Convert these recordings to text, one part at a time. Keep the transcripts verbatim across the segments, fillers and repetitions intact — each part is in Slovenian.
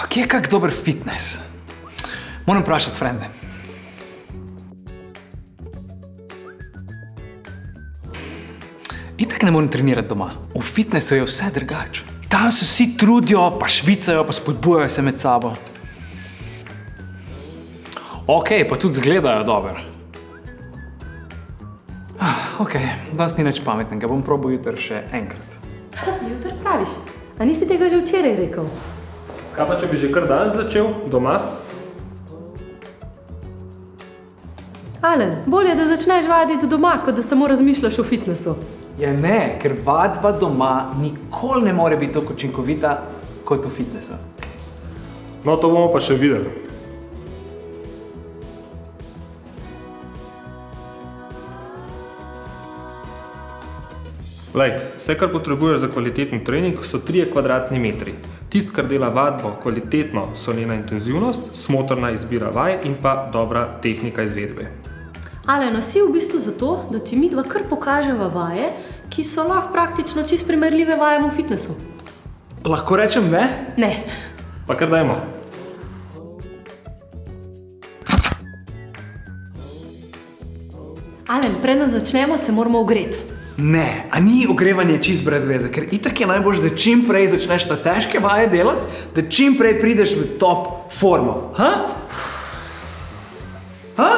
kje je kak dober fitness? Moram vprašati frende. Itak ne morem trenirati doma. V fitnessu je vse drugače. Tam se vsi trudijo, pa švicajo, pa spodbujajo se med sabo. Ok, pa tudi zgledajo dobro. Ok, danes ni nič pametnega, bom probal jutri še enkrat. Jutri praviš? A nisi tega že včeraj rekel? Kaj pa, če bi že kar danes začel doma? Alen, bolje, da začneš vaditi doma, kot da samo razmišljaš o fitnessu. Ja ne, ker vadba doma nikoli ne more biti tako učinkovita kot v fitnessu. No, to bomo pa še videli. Glej, vse, kar potrebuješ za kvaliteten trening, so trije kvadratni metri. Tist, kar dela vadbo kvalitetno, so njena intenzivnost, smotrna izbira vaj in pa dobra tehnika izvedbe. Alen, a si v bistvu zato, da ti midva kar pokaževa vaje, ki so lahko praktično čist primerljive vajem v fitnessu? Lahko rečem ne? Ne. Pa kar dajmo. Alen, preden začnemo, se moramo ogreti. Ne, a ni ogrevanje čist brez veze, ker itak je najboljše, da čim prej začneš ta težke vaje delati, da čim prej prideš v top formo. Ha? Ha?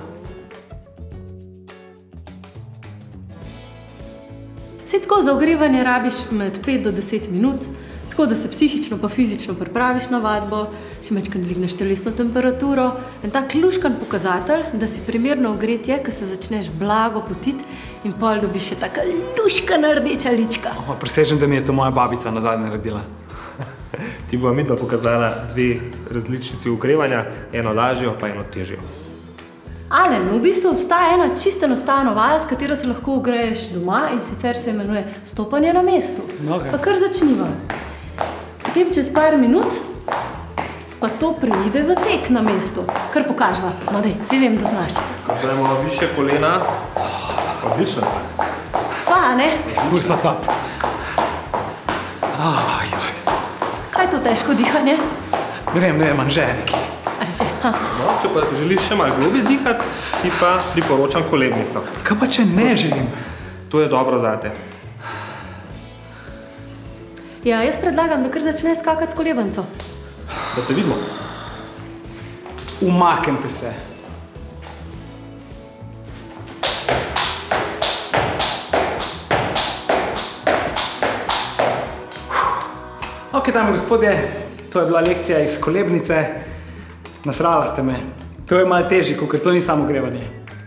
Saj tako za ogrevanje rabiš med pet do deset minut, tako da se psihično pa fizično pripraviš na vadbo, si majčkeno dvigneš telesno temperaturo. En tak luškan pokazatelj, da si primerno ogret je, ko se začneš blago potiti in pol dobiš še taka luškana rdeča lička. Oh, presežem, da mi je to moja babica nazadnje naredila. Ti bova midva pokazala dve različnici ogrevanja, eno lažjo pa eno težjo. Alen, v bistvu obstaja ena čisto enostavna vaja, s katero se lahko ogreješ doma in sicer se imenuje stopanje na mestu. Okay. Pa kar začniva. Potem čez par minut pa to preide v tek na mestu. Kar pokažva. No dej, saj vem, da znaš. Dajmo više kolena. Odlično znak. Sva, a ne? Ful sva top. Ajoj. Kaj je to težko dihanje? Ne vem, ne vem, manj že nekaj. No, če pa želiš še malo globje dihati, ti pa priporočam kolebnico. Kaj pa, če ne želim? To je dobro zate. Ja, jaz predlagam, da kar začne skakati s kolebanco. Da te vidimo. Umaknite se. Ok, dame gospodje, to je bila lekcija iz kolebnice. Nasrala ste me. To je malo težje, ker to ni samo ogrevanje.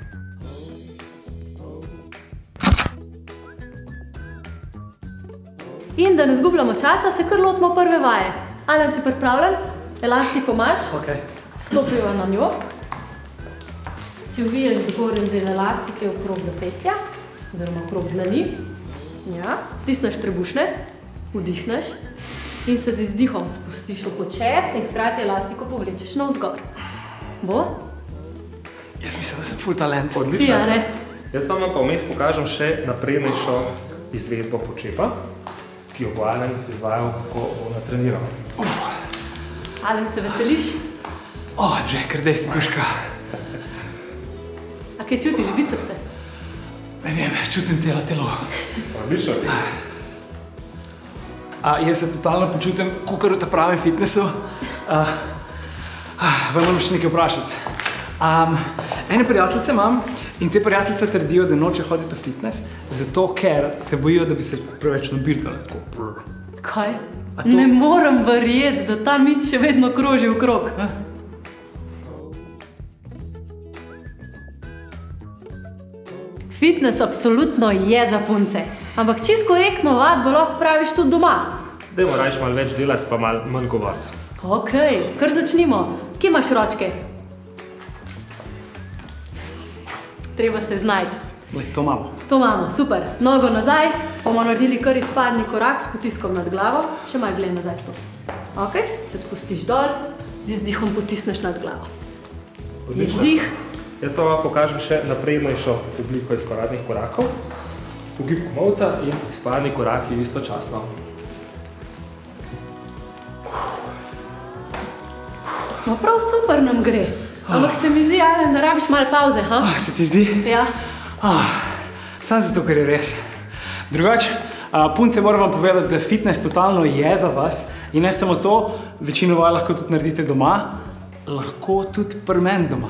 In da ne zgubljamo časa, se kar lotimo prve vaje. Alen, si pripravljen? Elastiko imaš? Ok. Stopiva na njo. Si uviješ zgornji del elastike okrog zapestja, oziroma okrog dlani. Ja, stisneš trebušne, vdihneš in se z izdihom spustiš v počep in hkrati elastiko povlečeš navzgor. Bo? Jaz mislim, da sem ful talent. Si, a ne? Jaz vam pa vmes pokažem še naprednejšo izvedbo počepa, ki jo bo Alen izvajal, ko bo natreniral. Alen, se veseliš? O, že, ker dej si duška. A kaj čutiš bicepse? Ne vem, čutim celo telo. Odlično. A, jaz se totalno počutim, kakor v ta pravem fitnessu. A, a, vam moram še nekaj vprašati. Um, ene prijateljice imam in te prijateljice trdijo, da noče hoditi v fitness, zato ker se bojijo, da bi se preveč nabirdale. Kaj? Ne morem verjeti, da ta mit še vedno kroži okrog. Fitness absolutno je za punce, ampak čisto korektno vadbo lahko praviš tudi doma. Dajmo rajš malo več delati, pa malo manj govoriti. Ok, kar začnimo. Kje imaš ročke? Treba se znajti. To imamo. To imamo, super. Nogo nazaj, bomo naredili kar izpadni korak s potiskom nad glavo. Še malo gled nazaj stop. Ok, se spustiš dol, z izdihom potisneš nad glavo. Izdih. Jaz vam pokažem še naprednejšo obliko izkoradnih korakov. Ugib komolca in izpadni koraki istočasno. No, prav super nam gre. Ampak se mi zdi, Alen, da rabiš malo pauze, ha? Ah, se ti zdi? Ja. Ah, sam zato, ker je res. Drugač, a, punce moram vam povedati, da fitness totalno je za vas in ne samo to, večino vaj lahko tudi naredite doma, lahko tudi pri meni doma.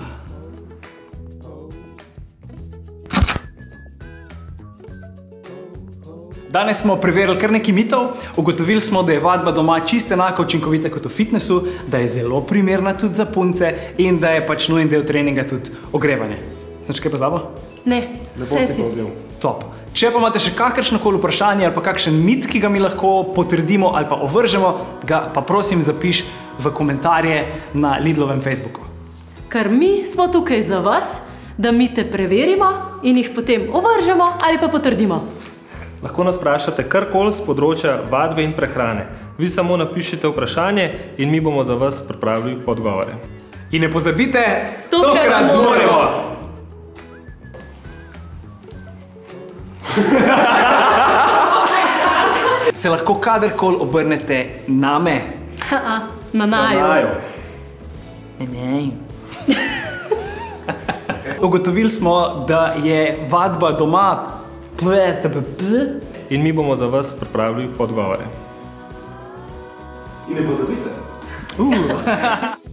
Danes smo preverili kar nekaj mitov, ugotovili smo, da je vadba doma čisto enako učinkovita kot v fitnessu, da je zelo primerna tudi za punce in da je pač nujen del treninga tudi ogrevanje. Sem še kaj pozabil? Ne, Lepo vse si si. povzel. Top. Če pa imate še kakršnokoli vprašanje ali pa kakšen mit, ki ga mi lahko potrdimo ali pa ovržemo, ga pa prosim zapiš v komentarje na Lidlovem Facebooku. Ker mi smo tukaj za vas, da mite preverimo in jih potem ovržemo ali pa potrdimo. Lahko nas vprašate karkoli z področja vadbe in prehrane. Vi samo napišite vprašanje in mi bomo za vas pripravili odgovore. In ne pozabite, Tokrat tokrat zmoremo! Se lahko kadarkoli obrnete name. Ha-ha, na naju. Ugotovili smo, da je vadba doma In mi bomo za vas pripravili odgovore. In ne pozabite. Uh.